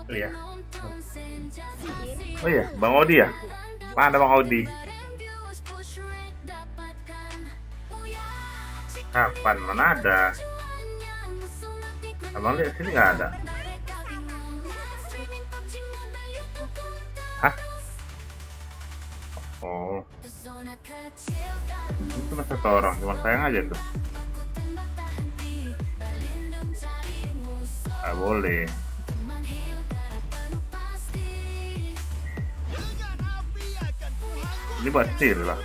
Oh iya. Oh iya, Bang Odi ya? Mana Bang Odi? Kapan? Mana ada? Abang lihat sini nggak ada. Hah? Oh, itu cuma satu orang, cuma sayang aja tuh. Nggak boleh. Ini buat steal lah.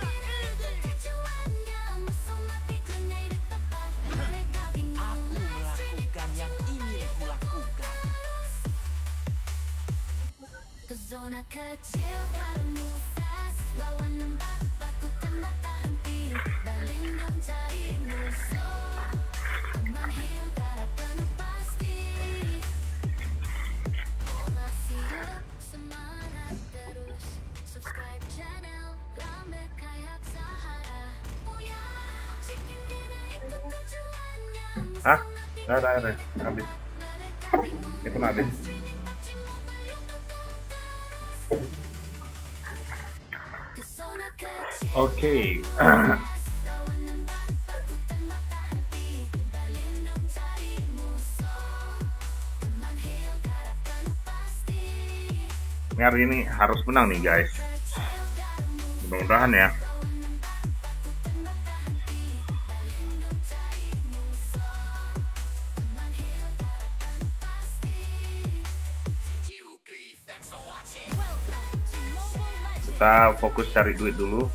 Hah? Nggak ada airnya, habis. Itu habis. Oke. Ini hari ini harus menang nih guys. Mudah-mudahan ya. Kita fokus cari duit dulu.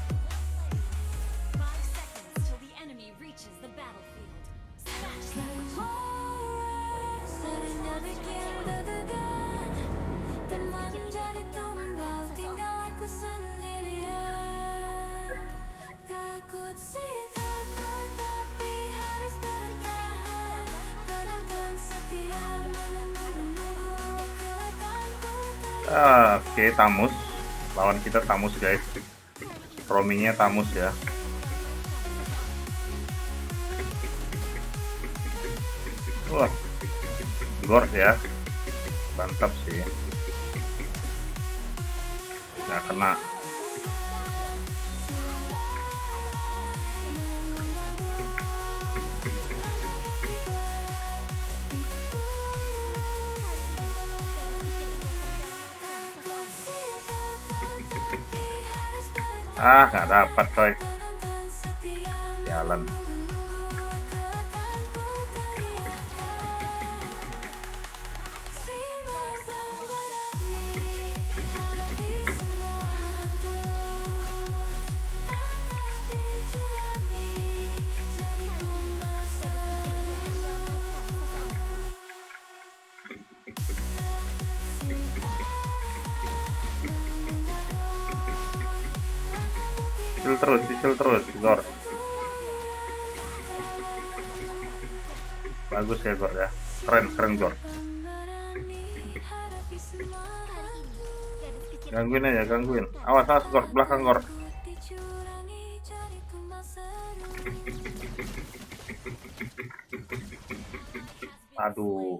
Oke, Tamus. Lawan kita Tamus guys. Roamingnya Tamus ya. Wah, Gord ya. Mantap sih. Nggak kena. Nggak dapat coy. Jalan. Cicil terus, Gor. Bagus ya Gor ya, keren Gor. Gangguin aja, gangguin. Awas Gor, belakang Gor. Aduh.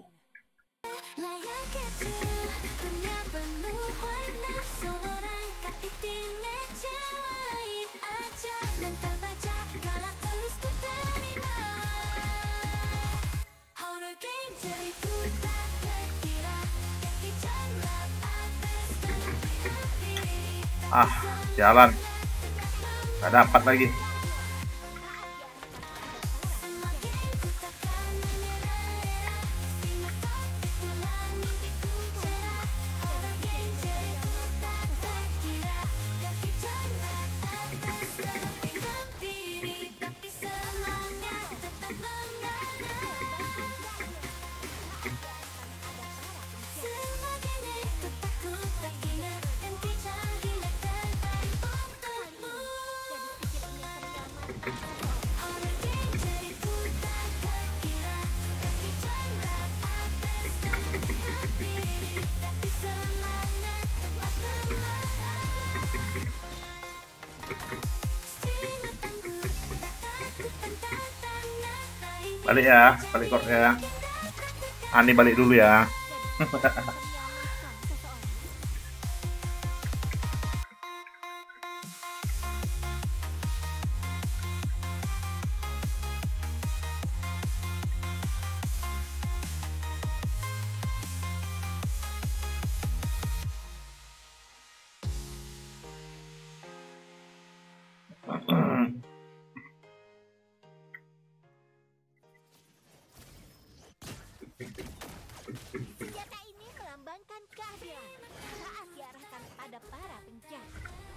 Jalan. Nggak dapat lagi. Balik ya, balik Gor ya. Ani balik dulu ya. melambangkan keadilan saat diarahkan pada para penjahat.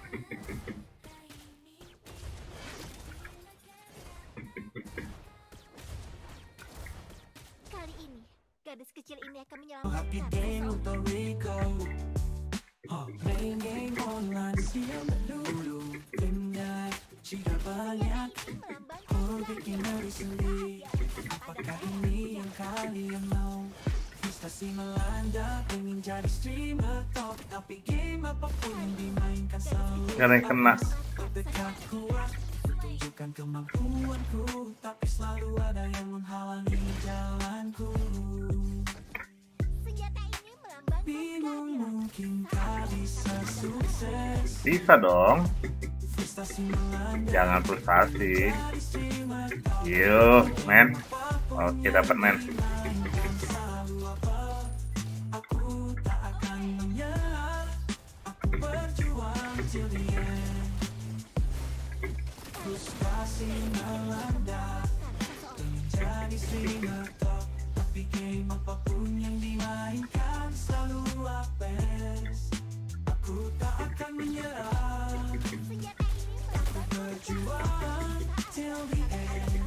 Kali ini, gadis kecil ini akan menyelamatkan seseorang. Main game online siang dulu dengan jika banyak bikin dari sendiri. Apakah ini yang kalian mau? Frustasi melanda, pengen jadi streamer top, tapi game apapun yang dimainkan selalu Gak ada yang kena. bertekad kuat, tunjukkan kemampuanku, tapi selalu ada yang menghalangi jalanku. Senjata ini melambangkan Bingung keadilan. mungkin tak bisa sukses. Bisa dong. Frustasi melanda, Jangan frustasi. jadi streamer Yuk, men. Oke, dapat men. selalu apa? Aku tak akan menyerah. Aku berjuang till the end. Frustasi melanda, menjadi streamer top, tapi game apapun yang dimainkan selalu apes. Aku tak akan menyerah. Senjata ini melambangkan Berjuang till the end.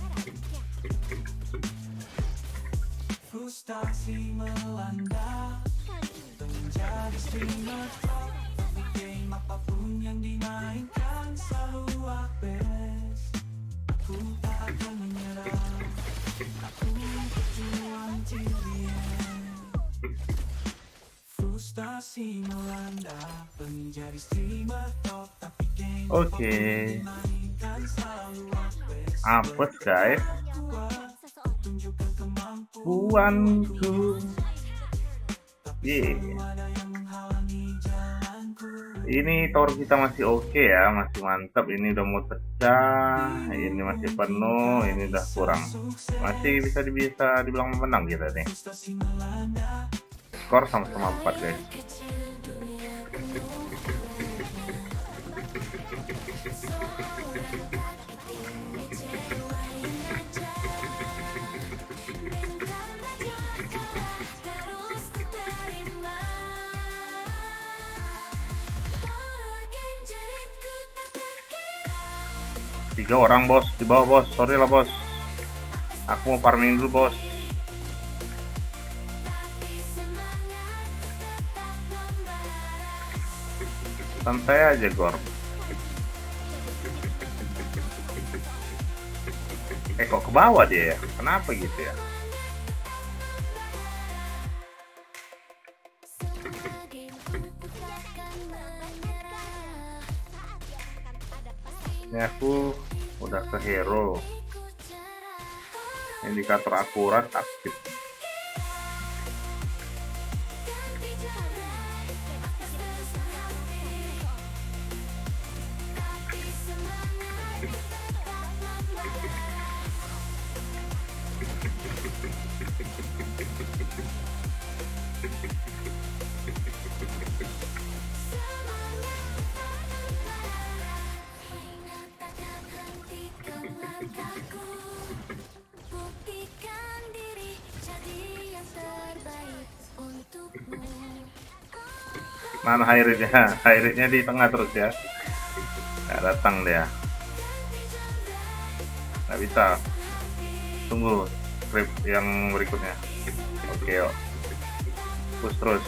Frustasi melanda, kali ini. menjadi streamer top, tapi game apapun yang dimainkan selalu apes. Aku tak akan menyerah. Aku berjuang till the end. Frustasi melanda, menjadi streamer top, tapi game Oke. dimainkan selalu apes. Apes, guys. Menyelamatkan seseorang. Tunjukkan kemampuan, Puanku. Yeay. ada yang menghalangi jalanku. Ini tower kita masih oke ya, masih mantap. Ini udah mau pecah, ini masih penuh, ini udah kurang. Masih bisa dibilang menang kita nih. Frustasi melanda, Skor sama-sama 4 guys. Tiga orang bos di bawah bos, sorry lah bos. Aku mau farming dulu bos. Santai aja Gor. Kok ke bawah dia ya? Kenapa gitu ya? Ini aku udah ke hero. Indikator akurat aktif. Buktikan diri jadi yang terbaik untukmu. Mana Hairitnya? Hairitnya di tengah terus ya. Nggak datang dia. Nggak bisa. Tunggu script yang berikutnya. Oke yuk. Push terus.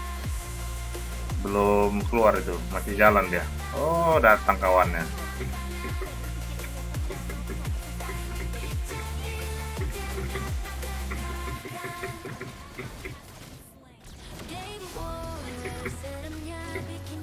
Belum keluar itu, masih jalan dia. Oh, datang kawannya. Seremnya bikin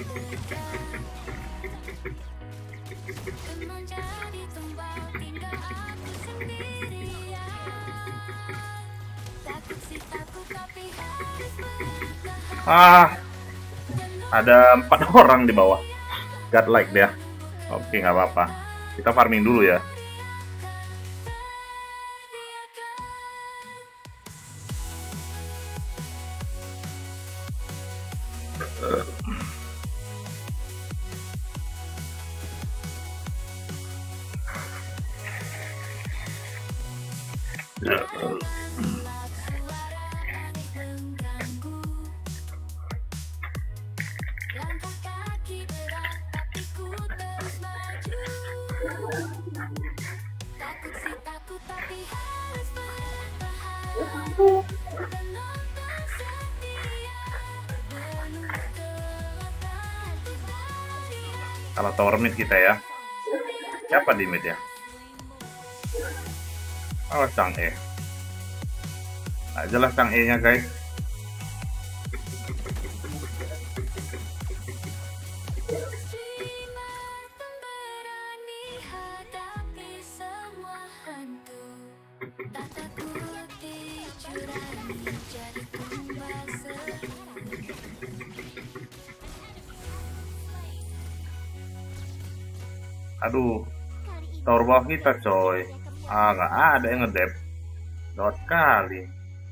menjadi tumbal tinggal aku sendirian. Takut sih takut tapi harus bertahan. Ada 4 orang di bawah. Godlike dia. Oke, nggak apa-apa. Kita farming dulu ya. Langkah kaki berat tapi ku terus maju. Takut sih takut tapi harus bertahan. Penonton setia penuh kekuatan. Kalau tower mid kita ya. Siapa di mid ya? Oh, Chang E. Nah, jelas Chang E nya guys. Berani hadapi semua hantu. Tak takut dicurani jadi tumbal seru. Aduh, tower bawah kita coy. Ah, nggak ada yang ngedep. Dot kali.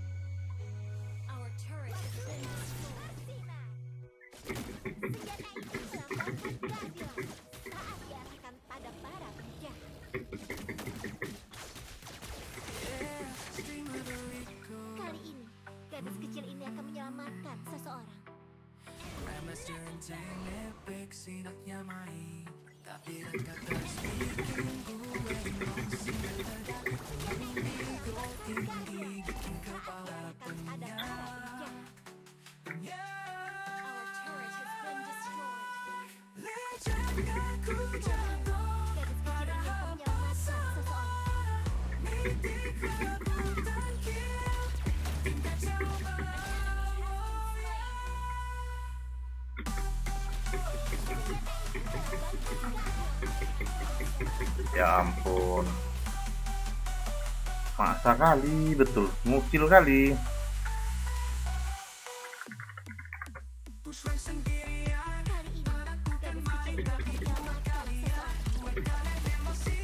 Kali ini, gadis kecil ini akan menyelamatkan seseorang. Ya ampun. Masa kali, betul. Mukil kali. Kali ini, gadis kecil ini akan menyelamatkan seseorang.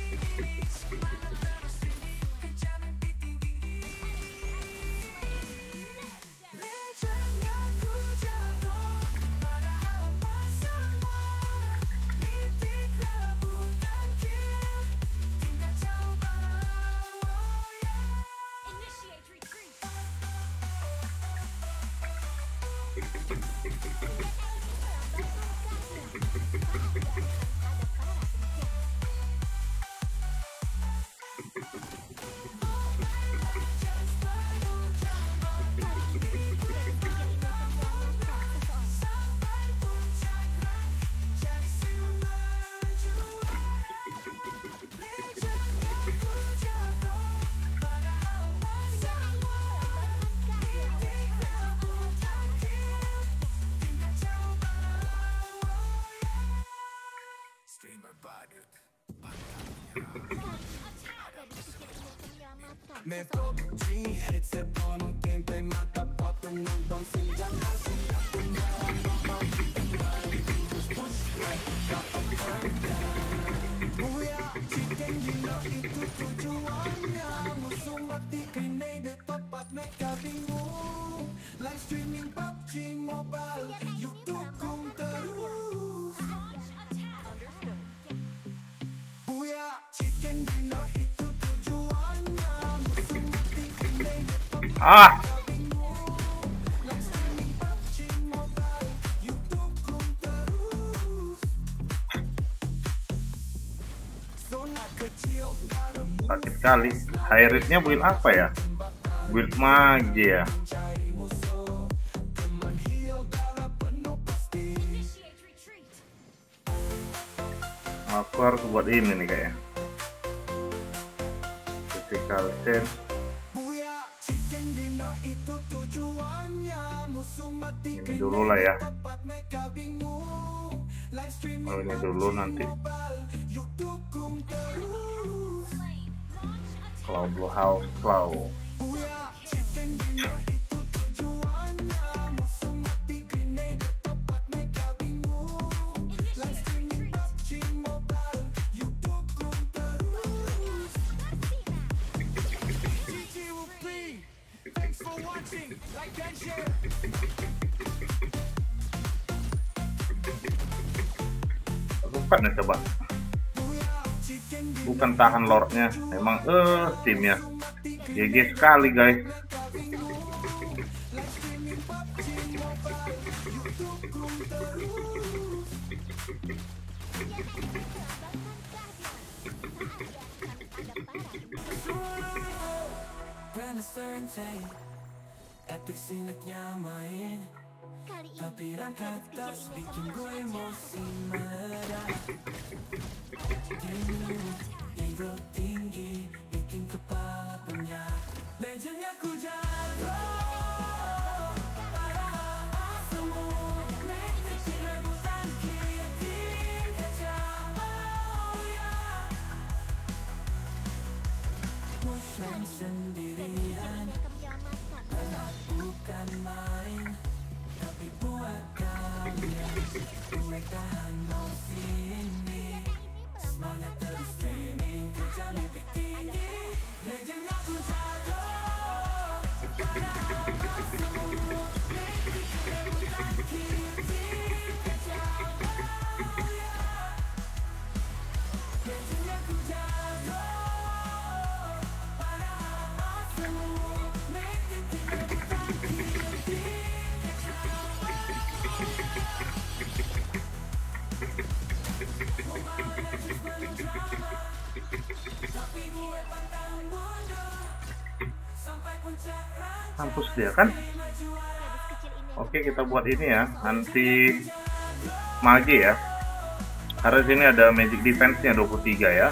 Ah, sakit sekali. High rate-nya build apa ya? Build mage ya. Aku harus buat ini nih kayaknya. Physical sense. Ini dulu lah ya. Oh, ini dulu nanti. Claw Blue House Claw. Bukan ya coba. Bukan tahan lordnya, emang timnya GG sekali guys. Uncertain, epic sinetnya main. Kali ini Tapiran gadis kata kecil ini bikin sangat gue lucu. emosi meledak. Jenuh, ego tinggi, bikin kepala penyak. Legendnya ku jatuh pada semua menikmati rebutan kiatin kacau. Oh ya, muslim sendirian, bukan main. Tapi buat kalian, gue tahan emosi ini. Semangat terus training, kerja mimpi tinggi. Legend aku jatuh pada semua mimpi kerebutan kiri kacau. Oh ya, legend aku jatuh pada semua mimpi kerebutan kiri. Kampus dia kan. Gadis kecil ini Oke, kita buat ini ya, anti mage ya. Karena sini ada magic defense-nya 23 ya.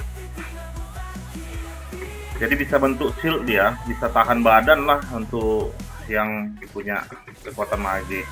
Jadi bisa bentuk shield dia, bisa tahan badan lah untuk yang punya kekuatan mage.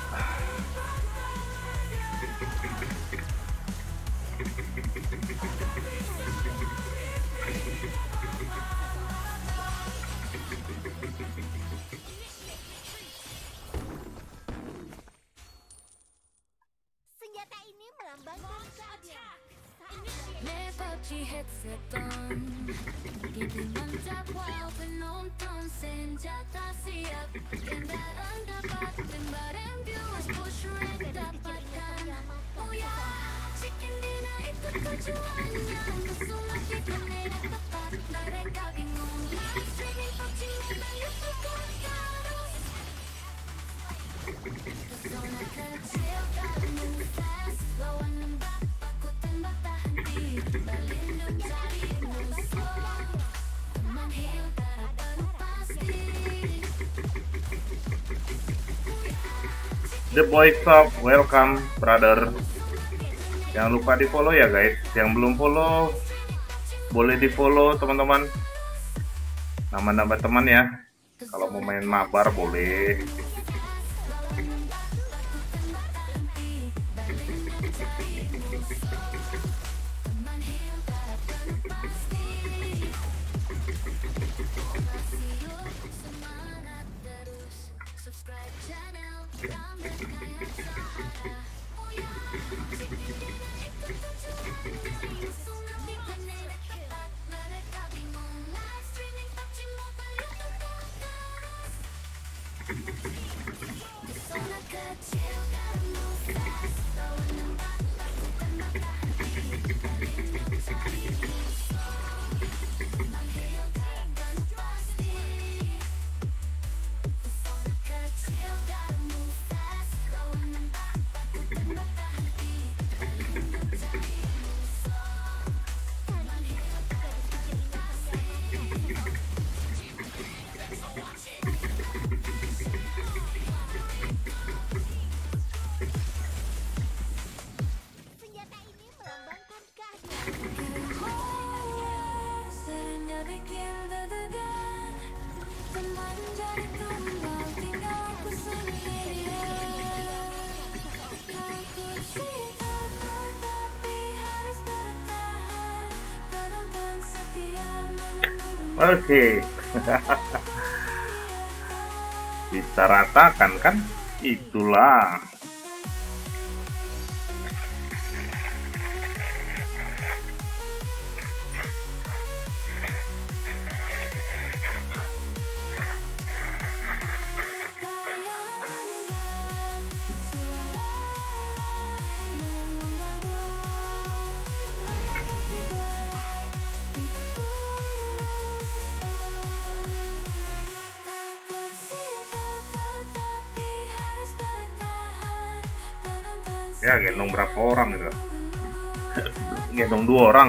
senjata ini melambangkan keadilan. 내 PUBG headset on Gigi mantap wow penonton senjata siap Kendaraan dapat lembaran viewers push rank dapatkan Oh ya chicken dinner ikut kejuaraan Musuh lagi konek tepat mereka bingung Live streaming PUBG Mobile YouTube terus Zona kecil tak move fast Lawan lembab aku tembak tak henti Berlindung cari musuh Teman hiu tak ada pasti The Boy Shop, welcome brother. Jangan lupa di follow ya guys. Yang belum follow boleh di follow teman-teman. Nama-nama teman ya. Kalau mau main mabar boleh. Semangat terus subscribe channel tambah kaya Oh ya musuh nanti konek tepat mereka bingung Live streaming PUBG Mobile YouTube terus Zona kecil kan move fast Lawan lembab aku tembak tak henti Berlindung cari musuh Teman hiu tak ada pasti Zona kecil kan move fast Lawan lembab aku tembak tak henti Berlindung cari musuh Teman hiu tak ada Senjata ini melambangkan keadilan. Seringnya bikin deg-degan Teman jadi tumbal tinggal aku sendirian Takut sih takut tapi harus bertahan Penonton setia menunggu Oke. Bisa ratakan kan? Itulah. Takut sih takut tapi harus Ya gendong berapa orang gitu. Gendong 2 orang.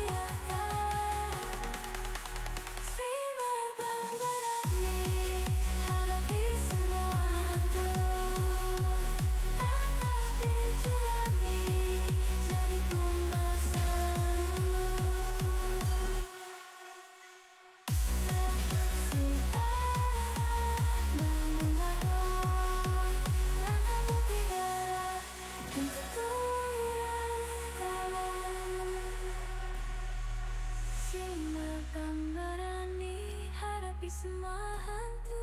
Silakan berani hadapi semua hantu.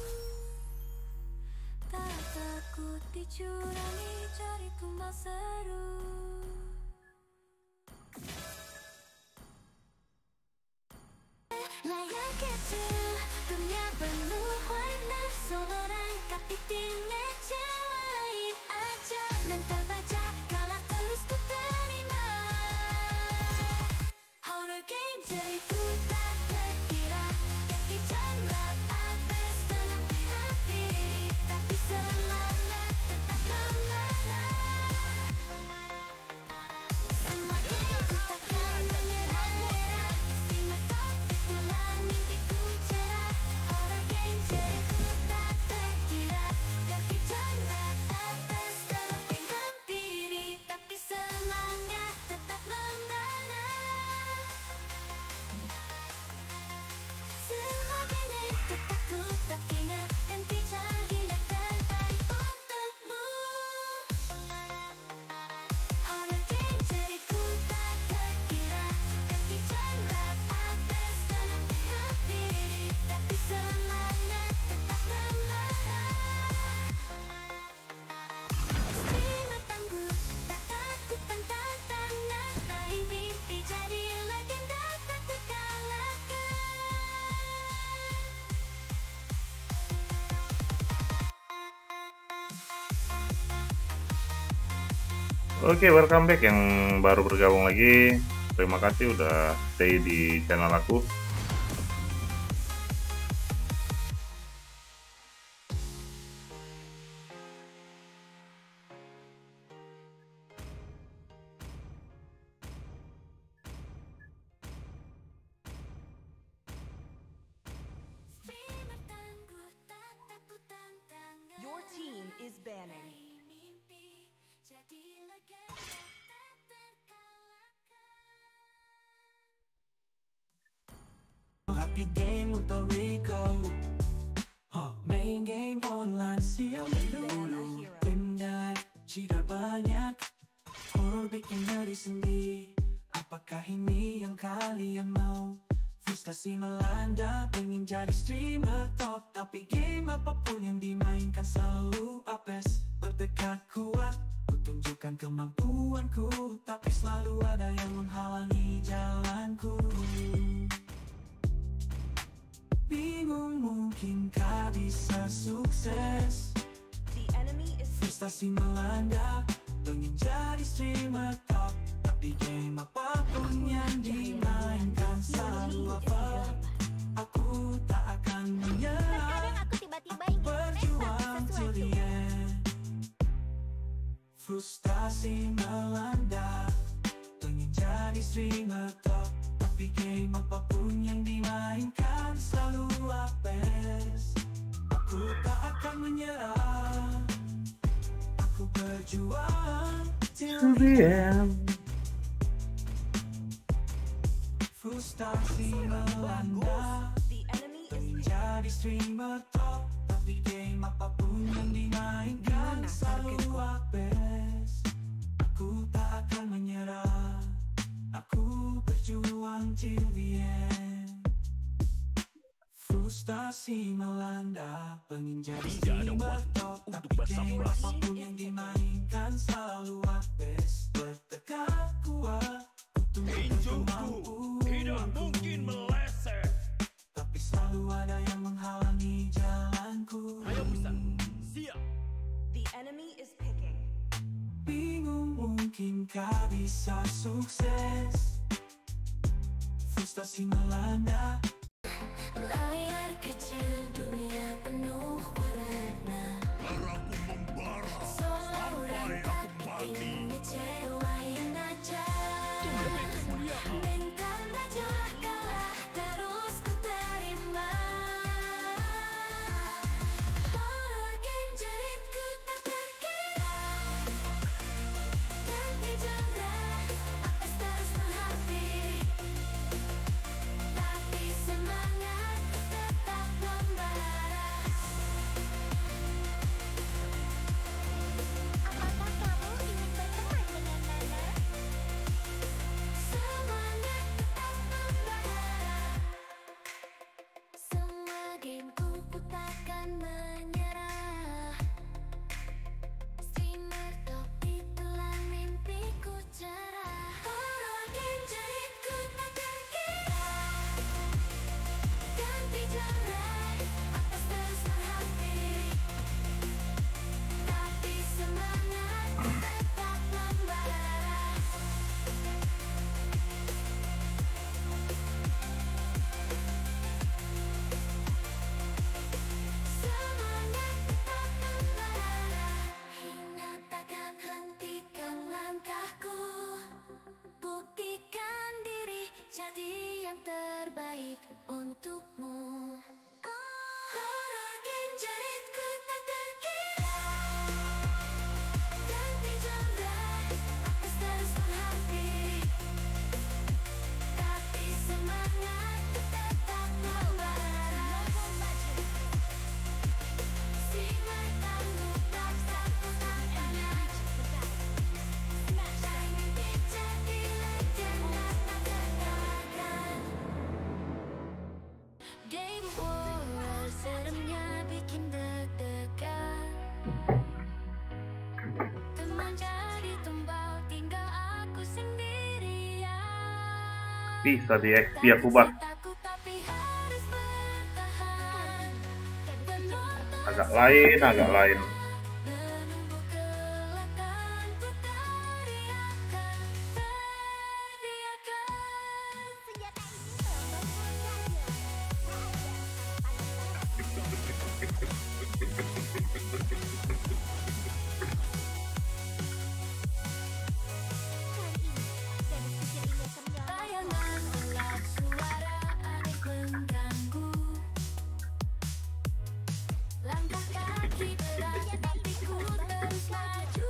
Tak takut dicurangi, cari tumbal seru. Layar kecil, dunia penuh warna. Solo rangkap titiknya cewek aja. Dan terbaca kalau terus ku terima. Horror game jadiku tak terkira. Kaki jambak abis tengah hati. Tapi semangat tetap membara. Semua game ku takkan menyerah-nyerah. Simak topik bulan mimpiku cerah. Horror game jadiku tak terkira. Kaki jambak abis tengah hampiri. Tapi semangat tetap membara. Semakin itu takut tak ingat ganti cari dan terbaik untukmu. Horror game jadiku tak terkira. Kaki jambak abis tengah hampiri. Tapi semangat tetap membara. Terima tangguh, tak takut tantangan. Raih mimpi jadi legenda tak terkalahkan. Oke, welcome back yang baru bergabung lagi. Terima kasih udah stay di channel aku. Terima tangguh, tak takut tantangan. Your team is banning. Mimpi jadi legenda tak terkalahkan. Happy game untuk Rico. Main game online siap dulu. Pindah cheater banyak. Horror bikin ngeri sendi. Apakah ini yang kalian mau? Frustasi melanda, pengen jadi streamer top. Tapi game apapun yang dimainkan selalu apes. Berdekat kuat, ku tunjukkan kemampuanku. Tapi selalu ada yang menghalangi jalanku. Bingung mungkinkah bisa sukses. The enemy is Frustasi melanda, pengen jadi streamer top. Tapi game apapun yang dimainkan selalu apa. Aku tak akan menyerah. Terkadang aku tiba-tiba ingin Berjuang sesuatu. till the end. Frustasi melanda, pengen jadi streamer top. Tapi game apapun yang dimainkan selalu apes. Aku tak akan menyerah. Aku berjuang till the end. Frustasi melanda, the enemy is pengen jadi streamer top. Tapi game apapun yang dimainkan selalu apes. Aku tak akan menyerah. Aku berjuang till the end. Frustasi melanda, pengen jadi streamer top. Tapi game apapun yang dimainkan selalu apes. Bertekad kuat, untuk Tidak mungkin meleset. tapi selalu ada yang menghalangi jalanku. Ayo Busan, siap. the enemy is picking. Bingung mungkinkah bisa sukses. Frustasi melanda, Layar kecil, dunia penuh warna. Darahku membara Solo sampai aku mati. Habis tadi XP aku bah. Takut tapi harus bertahan. Agak lain, agak lain. Menunggu kelakar ku teriakan, teriakan. Senjata Bayangan ular suara aneh mengganggu. Langkah kaki berat tapi ku terus maju.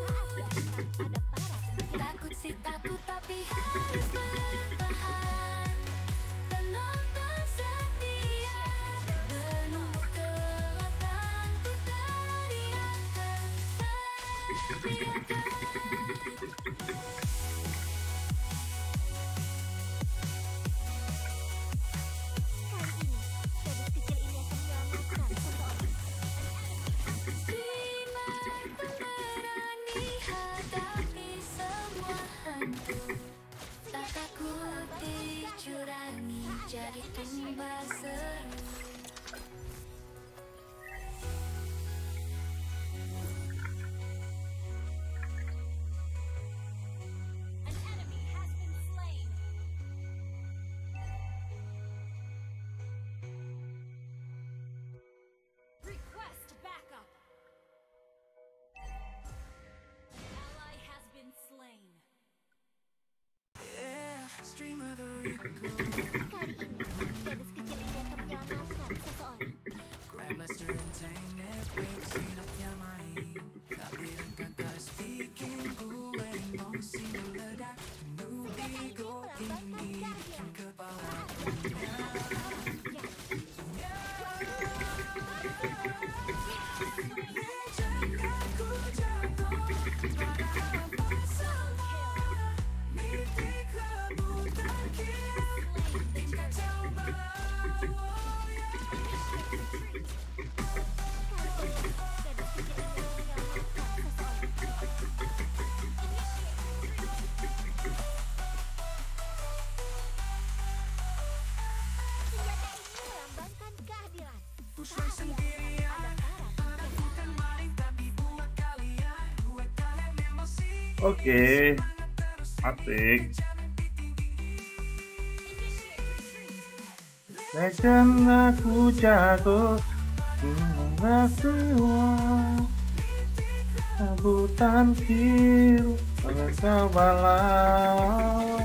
Takut sih takut tapi harus bertahan. Penonton setia menunggu kelakar ku teriakan, teriakan. Berani hadapi semua hantu. Tak takut dicurangi jadi tumbal seru. Request backup. Ally has been slain. Yeah, stream of the river. gadis kecil ini akan menyelamatkan seseorang. Grandmaster and Tank Silapnya main tapi kata speaking gue emosi meledak. Penuh ego ini bikin kepala Senjata ini melambangkan keadilan. Pushway sendirian. Bukan maling tapi buat kalian. Buat kalian emosi. Oke. Asik. Legend aku jago. Nggak semua. Sabutan biru. Bangsa balau.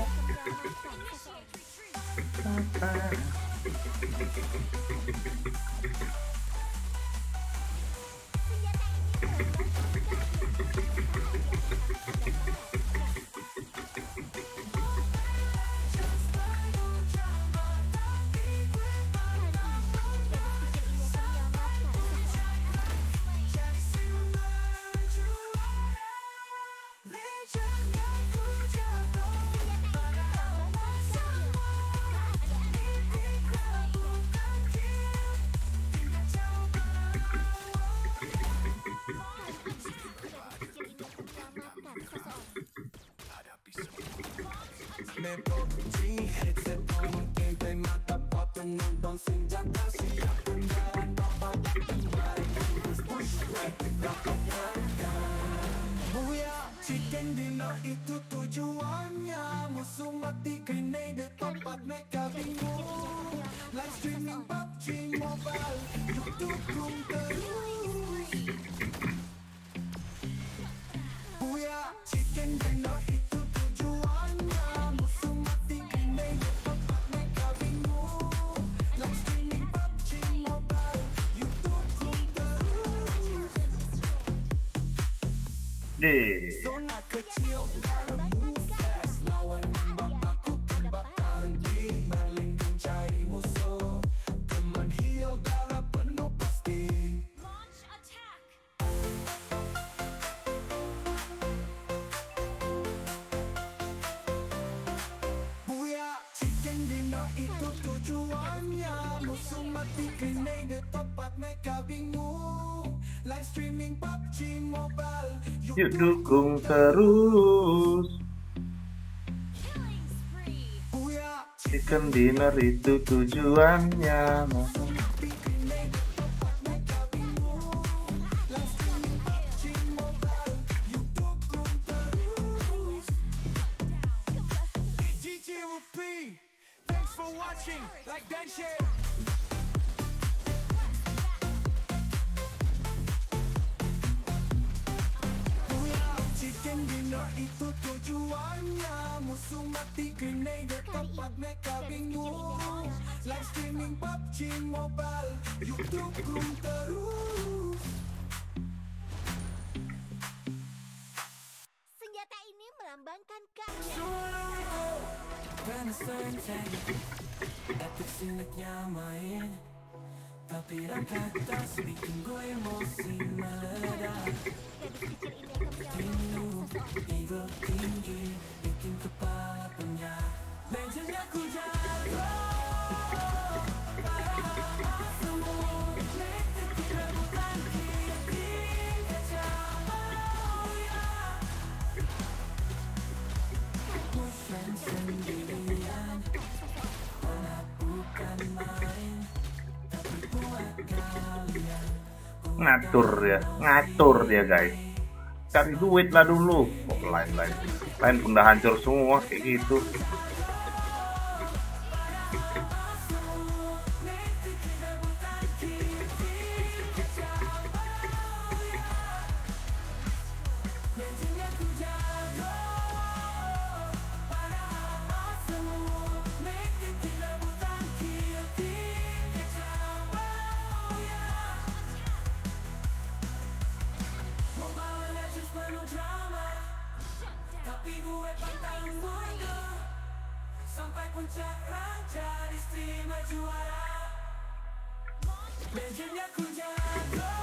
Chicken dinner itu tujuannya. Musuh mati grenade tempat mereka bingung. Live streaming PUBG Mobile, YouTube dukung terus. Booyah, chicken dinner itu tujuannya. Musuh mati grenade tempat mereka bingung. Live streaming PUBG Mobile, YouTube dukung terus. Deh. Zona kecil dalam fast. Lawan nembak aku tembakan di melingkung cari musuh. Teman heal darah penuh pasti. Launch attack. Booyah, chicken dinner itu tujuannya. Musuh mati grenade tempat mereka bingung. Live streaming PUBG Mobile, Yuk dukung terus. Killing spree. Booyah, chicken dinner itu tujuannya. GGUP, thanks for watching. Like dan share. Chicken dinner itu tujuannya. Musuh mati grenade tempat mereka bingung. Live streaming PUBG Mobile, YouTube belum terus. Senjata ini melambangkan karya. Penasaran epic sinetnya main, tapi rakyat bikin gue emosi meledak. Gadis kecil ini akan menyelamatkan Ego tinggi, bikin kepala penyak. Legendnya ku jago. Sendirian, mana bukan main, tapi buat kalian. Ngatur dia guys. Cari duit lah dulu. Lain udah hancur semua kayak gitu. Tapi gue pantang mundur sampai puncak raja istimewa juara. Legendnya ku jago.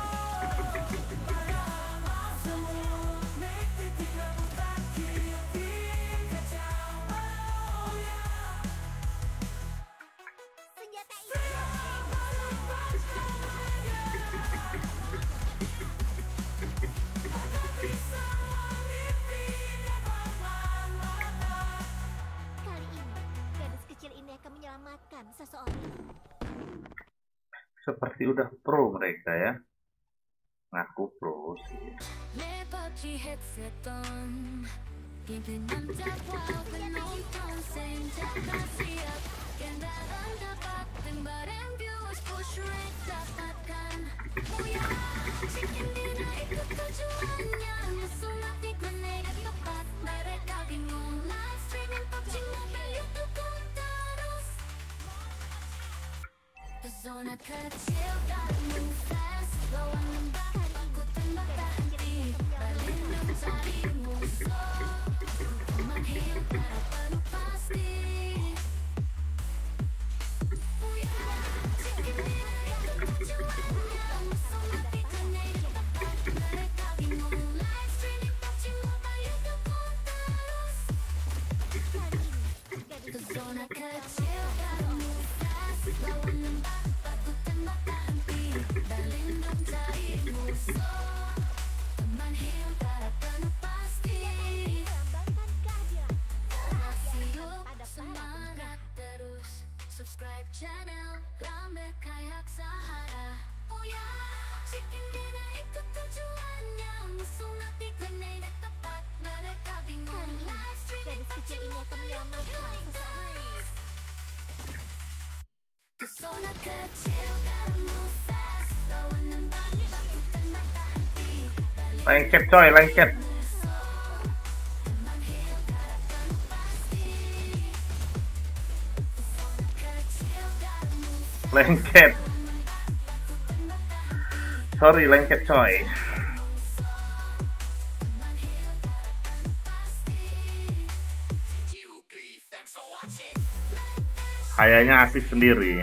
Pada amat semua Make tidak buta kiri kacau. Oh yeah. senjata ini. Kali ini, gadis kecil ini akan menyelamatkan seseorang. Seperti udah pro mereka ya. Ngaku pro sih. 내 PUBG headset on 깊은 남자와 penonton senjata siap kendaraan dapatin barang views push rate dapatkan. Oh ya, chicken dinner itu tujuannya. Musuh mati grenade tepat mereka bingung. Live streaming PUBG Mobile YouTube pun terus. Zona kecil gotta move fast. Lawan lembah aku tembak ganti. Berlindung cari musuh. Hukuman hidup darah penuh pasti. Oh yeah, chicken dinner itu tujuannya. Musuh mati grenade tepat mereka bingung. Live streaming PUBG Mobile YouTube pun terus. Kali ini, gadis Zona kecil gotta move fast. Lawan lembah aku tembak ganti. Berlindung cari musuh. Teman hidup darah penuh pasti. melambangkan kehadiran. Siuk Ada semangat terus. Subscribe channel Lambe Kayak Sahara. Oh ya, chicken dinner itu tujuannya. Musuh mati grenade tepat mereka bingung. Live streaming gadis kecil ini akan menyelamatkan seseorang. Zona kecil gotta move fast. Lawan lembah aku tembak ganti. Lengket coy, lengket. Lengket. Sorry, lengket coy. Kayaknya asik sendiri.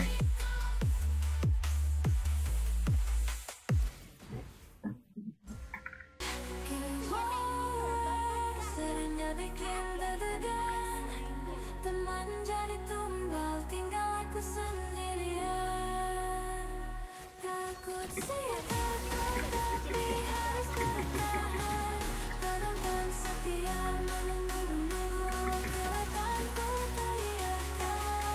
Seringnya bikin deg-degan. Teman jadi tumbal, tinggal aku sendirian. Takut saya takut, tapi harus bertahan. Penonton setia menunggu-nunggu, kelihatanku teriakan.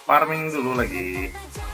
farming dulu lagi.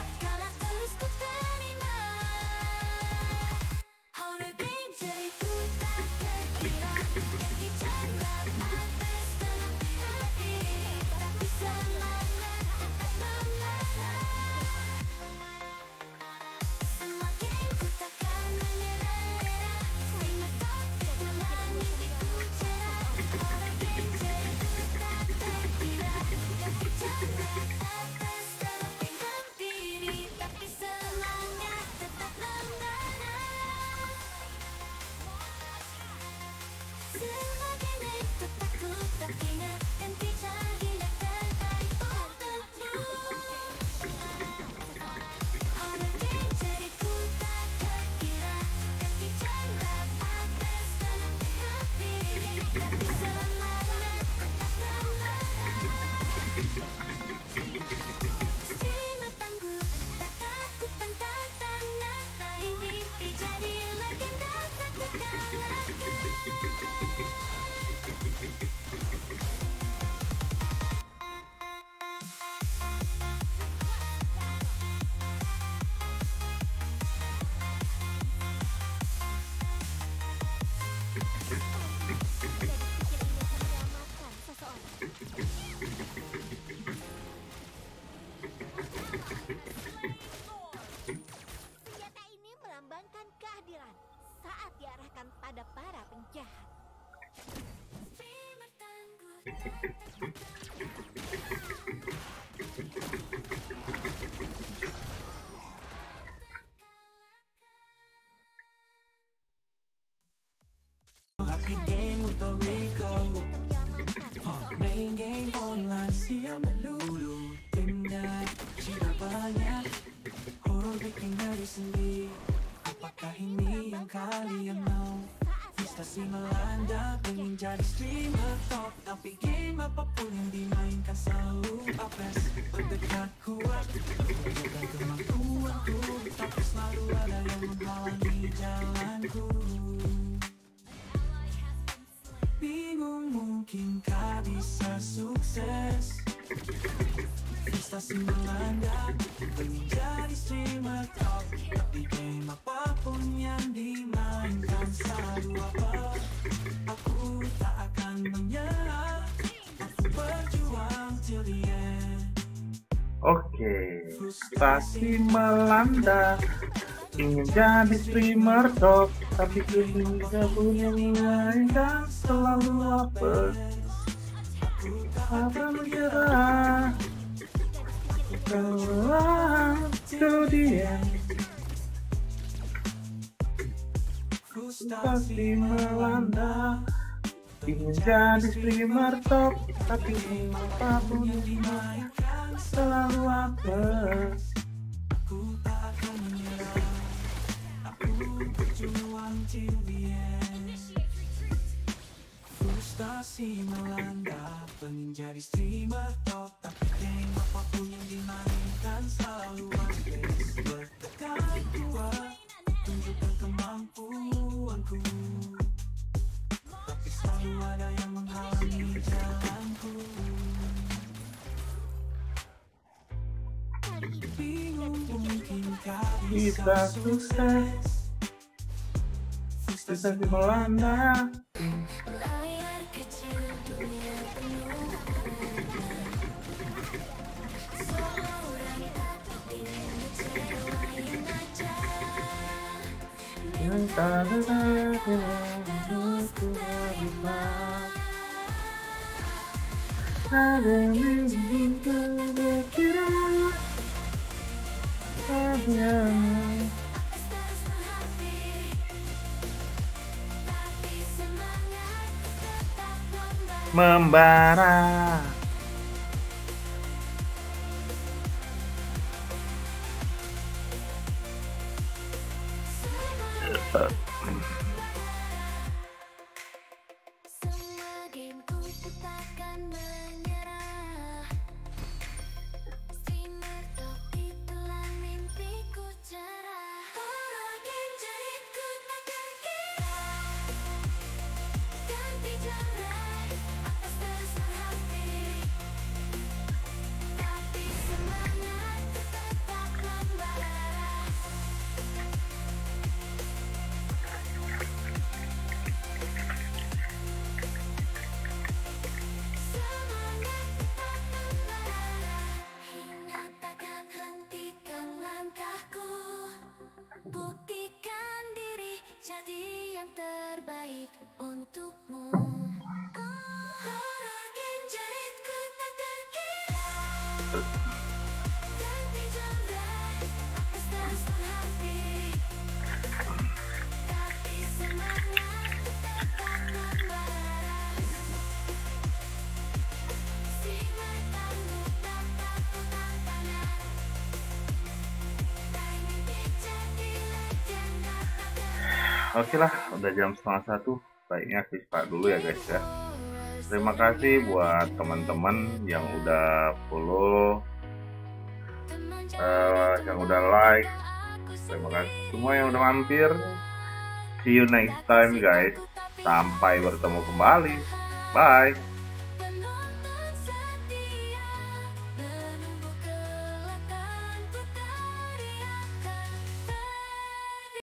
Senjata ini melambangkan kehadiran saat diarahkan pada para penjahat. Happy game with the Rico. Main game online siang melulu. Game night sudah banyak horor bikin dari sendiri. Apakah ini yang kalian mau? Frustasi melanda pengen jadi streamer top, tapi game apapun yang dimainkan selalu apes. Berdekat kuat menunjukkan kemampuanku, tapi selalu ada yang menghalangi jalanku. Bingung mungkinkah bisa sukses? Frustasi melanda pengen jadi streamer top, tapi game apapun yang dimainkan selalu apa. Aku tak akan menyerah, aku berjuang till the end. Oke, frustasi melanda, ingin jadi streamer top, tapi kini gak punya mainkan selalu apes. Apa menyerah, keluar to the end. Frustasi melanda, ingin jadi streamer top, tapi apapun yang dimainkan selalu apes. Aku tak akan menyerah, aku berjuang till the end. Frustasi melanda, pengen jadi streamer top, tapi game apapun yang dimainkan selalu apes. Bertekan kuat, tunjukkan kemampuanku, tapi selalu ada yang menghalangi jalanku. Bingung mungkinkah bisa sukses? Frustasi melanda, Layar kecil dunia penuh seorang tapi ngecewain aja. yang tak ada hidupku habislah. Ada yang kira-kira hanya Tapi semangat tetap membara. semua gameku takkan menyerah. Streamer top itulah mimpiku cerah. Horor game jadiku takkan kira. Ganti genre, apa terserah hati. Tapi semangat Oke lah, udah jam 12:30, baiknya aku istirahat dulu ya guys ya. Terima kasih buat teman-teman yang udah follow, yang udah like. Terima kasih semua yang udah mampir. See you next time guys. Sampai bertemu kembali. Bye.